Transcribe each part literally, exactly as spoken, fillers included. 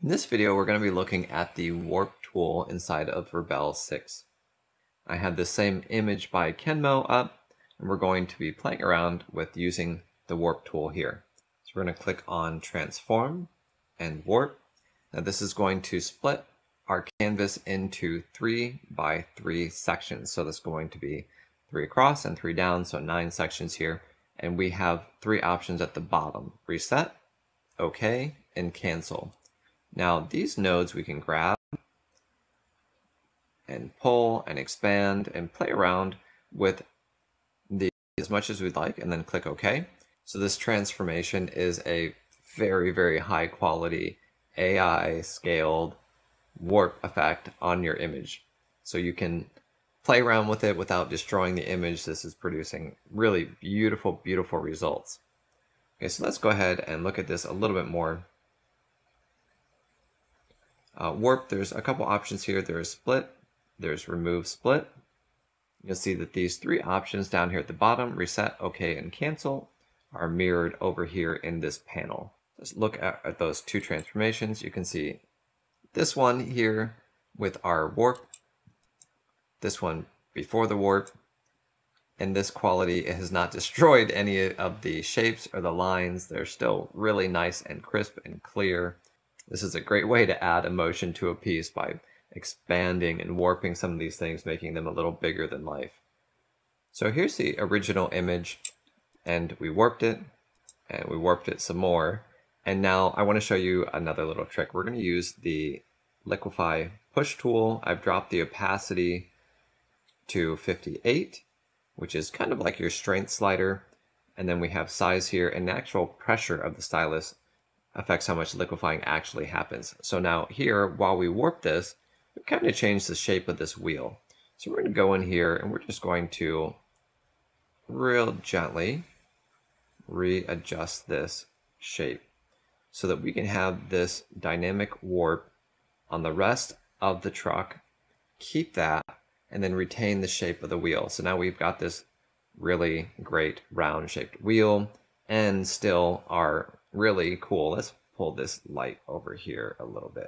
In this video, we're going to be looking at the warp tool inside of Rebelle six. I have the same image by Kenmo up, and we're going to be playing around with using the warp tool here. So we're going to click on transform and warp. Now this is going to split our canvas into three by three sections. So that's going to be three across and three down, so nine sections here. And we have three options at the bottom: reset, OK, and cancel. Now these nodes we can grab and pull and expand and play around with the as much as we'd like, and then click OK. So this transformation is a very, very high quality A I scaled warp effect on your image. So you can play around with it without destroying the image. This is producing really beautiful, beautiful results. Okay, so let's go ahead and look at this a little bit more. Uh, warp, there's a couple options here. There's split, there's remove split. You'll see that these three options down here at the bottom, reset, OK, and cancel, are mirrored over here in this panel. Let's look at, at those two transformations. You can see this one here with our warp, this one before the warp, and this quality, it has not destroyed any of the shapes or the lines. They're still really nice and crisp and clear. This is a great way to add emotion to a piece by expanding and warping some of these things, making them a little bigger than life. So here's the original image, and we warped it, and we warped it some more. And now I want to show you another little trick. We're going to use the liquify push tool. I've dropped the opacity to fifty-eight, which is kind of like your strength slider. And then we have size here, and the actual pressure of the stylus affects how much liquefying actually happens. So now here, while we warp this, we kind of change the shape of this wheel. So we're going to go in here and we're just going to real gently readjust this shape so that we can have this dynamic warp on the rest of the truck, keep that, and then retain the shape of the wheel. So now we've got this really great round shaped wheel and still are really cool. Let's pull this light over here a little bit.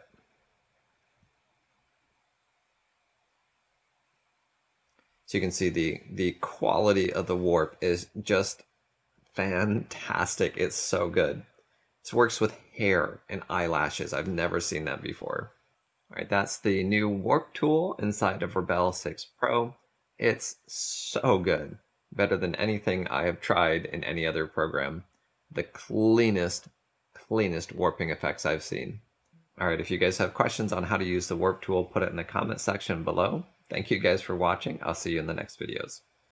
So you can see the, the quality of the warp is just fantastic. It's so good. This works with hair and eyelashes. I've never seen that before. All right, that's the new warp tool inside of Rebelle six Pro. It's so good. Better than anything I have tried in any other program. The cleanest, cleanest warping effects I've seen. All right, if you guys have questions on how to use the warp tool, put it in the comment section below. Thank you guys for watching. I'll see you in the next videos.